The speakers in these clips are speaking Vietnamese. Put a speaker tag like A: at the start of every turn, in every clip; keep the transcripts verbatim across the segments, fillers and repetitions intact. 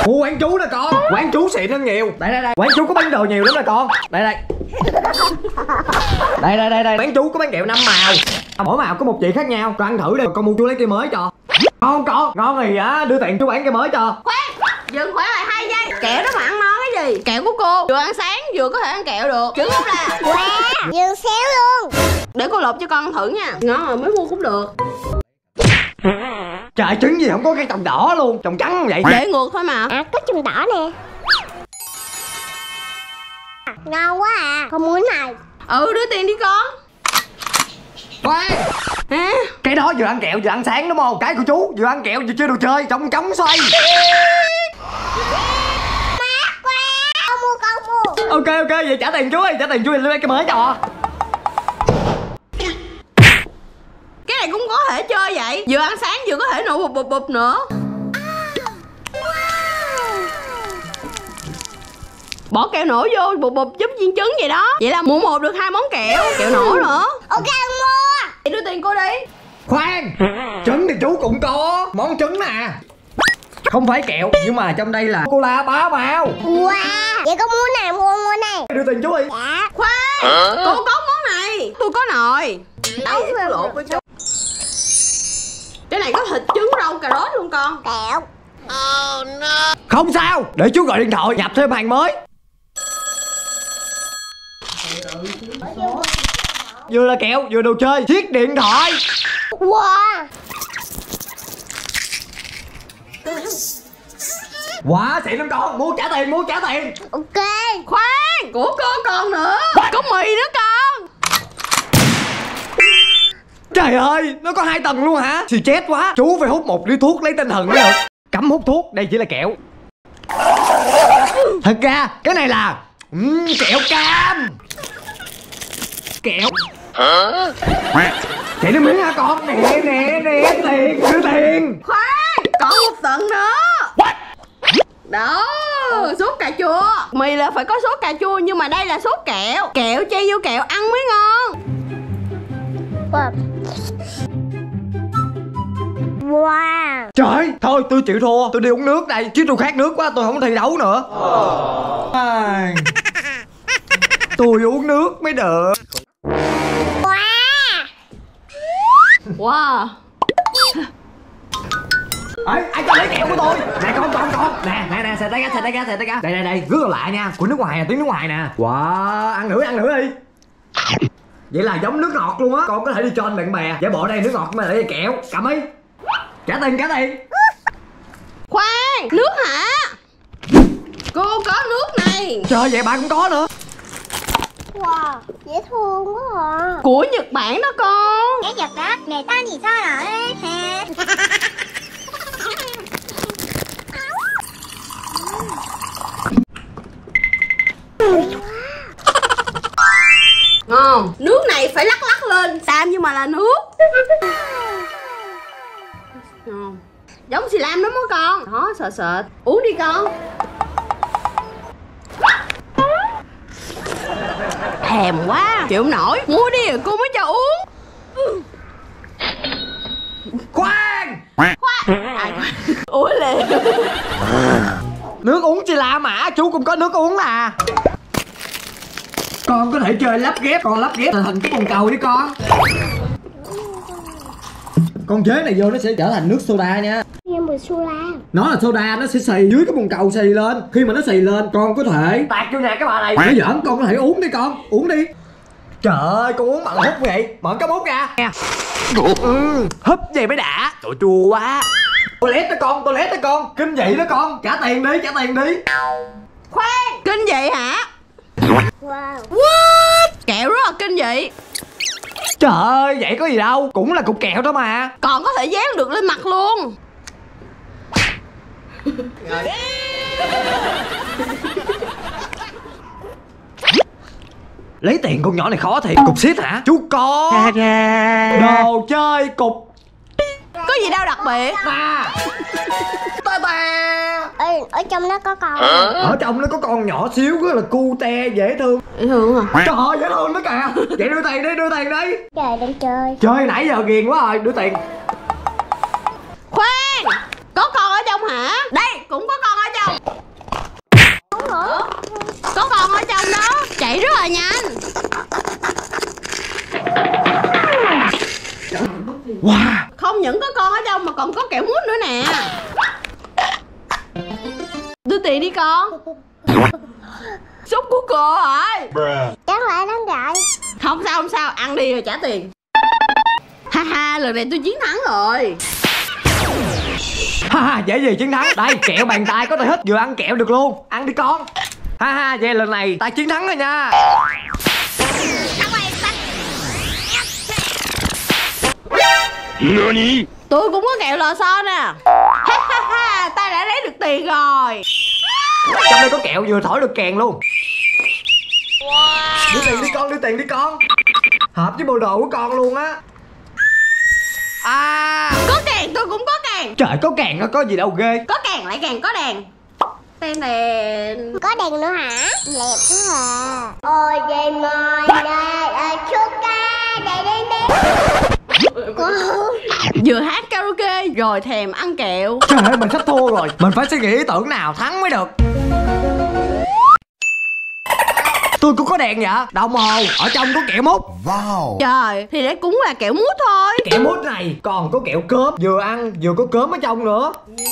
A: Ủa quán chú nè con, quán chú xịn hơn nhiều. Đây đây đây, quán chú có bán đồ nhiều lắm nè con. Đây đây. Đây đây đây đây, quán chú có bán kẹo năm màu. Mỗi màu có một vị khác nhau. Con ăn thử đi, con mua chú lấy cây mới cho. Ngon con, ngon thì á đưa tiền chú bán cây mới cho.
B: Khoan, dừng khoảng lại hai giây. Kẹo đó mà ăn ngon cái gì? Kẹo của cô vừa ăn sáng vừa có thể ăn kẹo được. Trứng không là.
C: Wow, vừa xéo luôn.
B: Để cô lột cho con thử nha. Ngon rồi mới mua cũng được.
A: Trời, trứng gì không có cái trồng đỏ luôn, trồng trắng không vậy?
B: Để ngược thôi mà.
C: À, có chùm đỏ nè. Ngon quá à, con muốn này.
B: Ừ, đưa tiền đi con.
A: Khoan.
B: Hả?
A: Cái đó vừa ăn kẹo vừa ăn sáng đúng không? Cái của chú vừa ăn kẹo vừa chơi đồ chơi, trong cống xoay.
C: Má quá, con mua con mua.
A: Ok ok, vậy trả tiền chú ơi, trả tiền chú đi lấy cái mới cho.
B: Cái này cũng có thể chơi vậy. Vừa ăn sáng vừa có thể nổ bụp bụp bụp nữa. Bỏ kẹo nổ vô bụp bụp giúp viên trứng vậy đó. Vậy là mua một được hai món kẹo. Kẹo nổ nữa.
C: Ok mua.
B: Thì đưa tiền cô đi.
A: Khoan, trứng thì chú cũng có món trứng nè. Không phải kẹo nhưng mà trong đây là cola ba màu.
C: Wow, vậy con mua này, mua mua này.
A: Đưa tiền chú đi.
C: Dạ.
B: Khoan, cô có món này. Tôi có nồi. Đâu phải lột với chú. Cái này có thịt, trứng, rau, cà rốt luôn con.
C: Kẹo.
B: Oh no.
A: Không sao, để chú gọi điện thoại nhập thêm hàng mới. Vừa là kẹo vừa đồ chơi, chiếc điện thoại.
C: Wow.
A: Quá xịn lắm con, mua trả tiền, mua trả tiền.
C: Ok.
B: Khoan, của cô còn nữa. Có mì nữa con.
A: Trời ơi, nó có hai tầng luôn hả? Xì chết quá. Chú phải hút một ly thuốc lấy tinh thần mới được. Cấm hút thuốc, đây chỉ là kẹo. Thật ra, cái này là uhm, kẹo cam. Kẹo. Chạy nước miếng hả con? Nè, nè, nè, tiền, đưa tiền.
B: Khoan, còn một tầng nữa. Đó, sốt cà chua. Mì là phải có sốt cà chua nhưng mà đây là sốt kẹo. Kẹo chay vô kẹo ăn mới ngon.
C: Wow. Wow.
A: Trời, thôi tôi chịu thua, tôi đi uống nước đây. Chứ tôi khát nước quá, tôi không thi đấu nữa. À, tôi uống nước mới được.
C: Wow.
B: Wow.
A: Ê, ai cho lấy kẹo của tôi? Nè con, con, con. Nè, nè, nè, xài tay ra, xài tay ra, xài tay ra. Đây, đây, đây, rất là lạ nha. Của nước ngoài à, tiếng nước ngoài nè. Wow, ăn thử, ăn thử đi. Vậy là giống nước ngọt luôn á. Con có thể đi cho anh bạn bè. Giả bộ đây nước ngọt mà lại kẹo. Cầm đi. Trả tiền, trả tiền.
B: Khoan, nước hả? Cô có nước này.
A: Trời, vậy bạn cũng có nữa.
C: Wow, dễ thương quá à.
B: Của Nhật Bản đó con.
C: Cái giật đó, người ta thì sao rồi hả?
B: Ngon. Nước này phải lắc lắc lên Sam nhưng mà là nước. Ngon. Giống xì lam lắm đó con. Đó, sợ sợ. Uống đi con. Thèm quá, chịu không nổi. Mua đi rồi cô mới cho uống.
A: Khoan.
B: Khoan. À, uống liền.
A: Nước uống xì la mà, chú cũng có nước uống à. Con có thể chơi lắp ghép, con lắp ghép thành cái bồn cầu đi con. Con chế này vô nó sẽ trở thành nước soda nha.
C: Nhưng mà soda.
A: Nó là soda, nó sẽ xì dưới cái bồn cầu xì lên. Khi mà nó xì lên, con có thể tạt vô nhà cái bà này. Nó giỡn, con có thể uống đi con, uống đi. Trời ơi, con uống bằng hút vậy. Mở cái bốt ra. Ừ, húp vậy mới đã. Trời chua quá. Toilet đó con, toilet đó con. Kinh dị đó con, trả tiền đi, trả tiền đi.
B: Khoan, kinh dị hả?
C: Wow.
B: What? Kẹo rất là kinh dị.
A: Trời ơi, vậy có gì đâu, cũng là cục kẹo đó mà.
B: Còn có thể dán được lên mặt luôn.
A: Lấy tiền con nhỏ này khó thiệt. Cục xít hả? Chú có đồ chơi cục.
B: Có gì đâu đặc biệt.
A: Ta ta ta.
C: Ê, ở trong nó có con.
A: Ở trong nó có con nhỏ xíu rất là cute dễ thương.
B: Dễ thương hả?
A: Trời ơi, dễ thương đó kìa. Vậy đưa tiền đi, đưa tiền đi.
C: Trời đang chơi.
A: Chơi nãy giờ ghiền quá rồi, đưa tiền.
B: Khoan, có con ở trong hả? Đây, cũng có con ở trong. không? Ủa? Có con ở trong đó, chạy rất là nhanh.
A: Wow.
B: Không những có con ở trong mà còn có kẹo mút nữa nè. Đưa tiền đi con. Súp của cô rồi.
C: Chắc lại đánh gậy.
B: Không sao không sao, ăn đi rồi trả tiền. Ha ha, lần này tôi chiến thắng rồi.
A: Ha ha, dễ gì chiến thắng. Đây, kẹo bàn tay có thể hít vừa ăn kẹo được luôn. Ăn đi con. Ha ha, vậy lần này ta chiến thắng rồi nha.
D: Nani?
B: Tôi cũng có kẹo lò xo nè. Ha ha ha, ta đã lấy được tiền rồi.
A: Trong đây có kẹo vừa thổi được kèn luôn. Đưa tiền đi con, đưa tiền đi con. Hợp với bộ đồ của con luôn á. À,
B: Có kèn tôi cũng có kèn.
A: trời, có kèn nó có gì đâu ghê.
B: Có kèn lại càng có đèn. Tên đèn.
C: Có đèn nữa hả? Đẹp quá à. Ôi trời mời đây ở chút ca đây đây đây.
B: Vừa hát karaoke rồi thèm ăn kẹo.
A: Trời ơi, mình sắp thua rồi. Mình phải suy nghĩ ý tưởng nào thắng mới được. Tôi cũng có đèn vậy. Đồng hồ, ở trong có kẹo mút.
B: Trời, thì để cũng là kẹo mút thôi.
A: Kẹo mút này còn có kẹo cớm. Vừa ăn vừa có cớm ở trong nữa.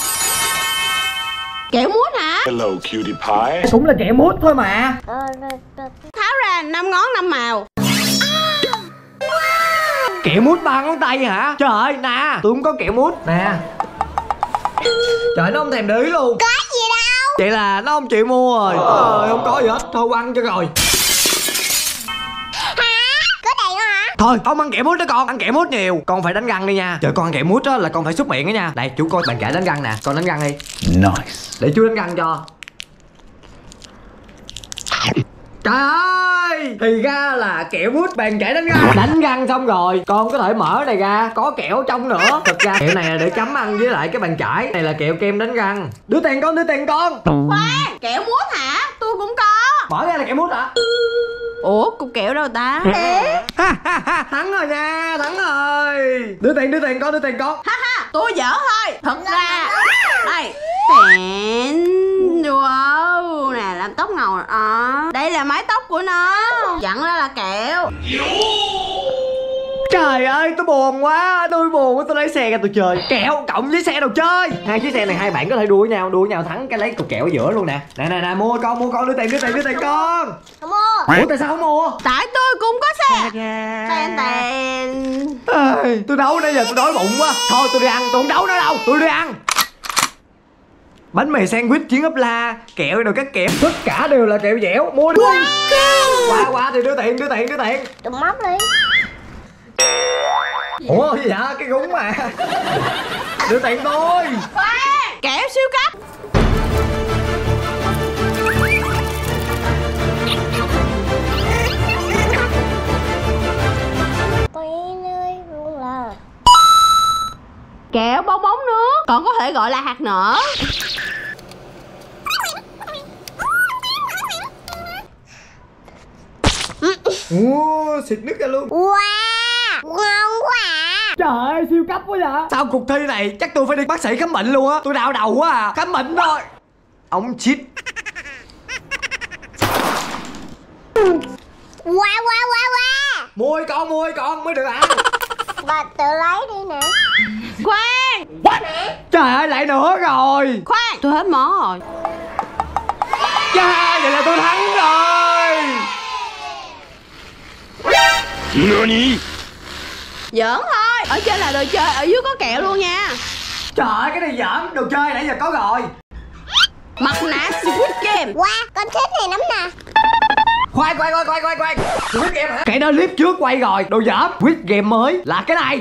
B: Kẹo mút hả?
D: Hello, cutie pie.
A: Cũng là kẹo mút thôi mà.
B: Tháo ra năm ngón năm màu.
A: Kẹo mút ba ngón tay hả? Trời ơi, nè, tôi cũng có kẹo mút nè. Trời, nó không thèm để ý luôn.
C: Có gì đâu.
A: Vậy là nó không chịu mua rồi. Ờ, không có gì hết, thôi ăn cho rồi.
C: Hả? Có đèn nữa hả?
A: Thôi, không ăn kẹo mút đó con, ăn kẹo mút nhiều. Con phải đánh răng đi nha. Trời, con ăn kẹo mút á là con phải súc miệng đó nha. Đây, chú coi bàn chải đánh răng nè, con đánh răng đi.
D: Nice.
A: Để chú đánh răng cho. Trời ơi, thì ra là kẹo mút bàn chải đánh răng. Đánh răng xong rồi, con có thể mở này ra, có kẹo ở trong nữa. Thực ra kẹo này là để chấm ăn với lại cái bàn chải. Này là kẹo kem đánh răng. Đưa tiền con, đưa tiền con.
B: Khoan, kẹo mút hả? Tôi cũng có.
A: Mở ra là kẹo mút hả?
B: Ủa, cục kẹo đâu ta?
A: Ha ha ha, thắng rồi nha, thắng rồi. Đưa tiền, đưa tiền con, đưa tiền con.
B: Ha ha, tôi giỡn thôi. Thật ra đây, tẹn. Wow, nè, làm tóc ngầu à. Đây là mái tóc của nó. Dặn ra là kẹo.
A: Trời ơi, tôi buồn quá, tôi buồn quá, tôi lấy xe ra tôi chơi. Kẹo cộng với xe đồ chơi. Hai chiếc xe này hai bạn có thể đua với nhau, đua với nhau thắng cái lấy cục kẹo ở giữa luôn nè. Nè nè nè, mua con, mua con, đưa tiền, đưa tiền, đưa tiền con.
C: Không mua.
A: Ủa tại sao không mua?
B: Tại tôi cũng có xe. Tèn tèn.
A: Ê, tôi đấu nãy giờ tôi đói bụng quá. Thôi tôi đi ăn, tôi không đấu nữa đâu, tôi đi ăn. Bánh mì sandwich, trứng ốp la, kẹo đồ các kiểu, tất cả đều là kẹo dẻo. Mua đi. Qua qua thì đưa tiền, đưa tiền, đưa tiền.
C: Đừng móc đi.
A: Ủa gì vậy? Cái gúng mà. Đưa tiền tôi.
B: Khoan, kẹo siêu cấp.
C: Queen ơi, luôn là.
B: Kẹo bong bóng nước, còn có thể gọi là hạt nở.
A: Ủa, xịt nước ra luôn.
C: Wow, ngon quá à.
A: Trời ơi, siêu cấp quá vậy. Sau cuộc thi này chắc tôi phải đi bác sĩ khám bệnh luôn á. Tôi đau đầu quá à. Khám bệnh thôi. Ông chít.
C: Wow, wow, wow, wow.
A: Mua con, mua con mới được ăn.
C: Bà tự lấy đi nè.
B: Khoan,
A: Trời ơi, lại nữa rồi.
B: khoan, tôi hết món rồi.
A: Chà, vậy là tôi thắng rồi.
D: Nani?
B: Giỡn thôi. Ở trên là đồ chơi, ở dưới có kẹo luôn nha.
A: Trời ơi, cái này giỡn. Đồ chơi nãy giờ có rồi.
B: Mặt nạ Squid Game.
C: Wow, con thích này lắm nè.
A: Khoan, khoan, khoan, khoan, khoan, khoan. Squid Game hả? Cái đó clip trước quay rồi. Đồ giỡn. Squid Game mới là cái này.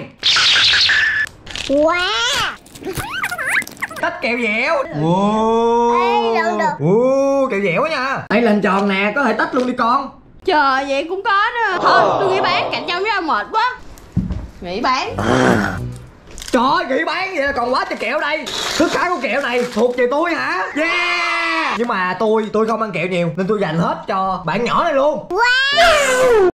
C: Wow.
A: Tách kẹo dẻo. Wow.
C: Ê, lần được.
A: Wow, kẹo dẻo nha. Đây là hình tròn nè, có thể tách luôn đi con.
B: Trời, vậy cũng có nữa. Thôi, tôi nghĩ bán cạnh nhau với ông mệt quá. Nghĩ bán.
A: Trời ơi, nghĩ bán vậy là còn quá trời kẹo đây. Tất cả con kẹo này thuộc về tôi hả? Yeah. Nhưng mà tôi, tôi không ăn kẹo nhiều nên tôi dành hết cho bạn nhỏ này luôn.
C: Wow.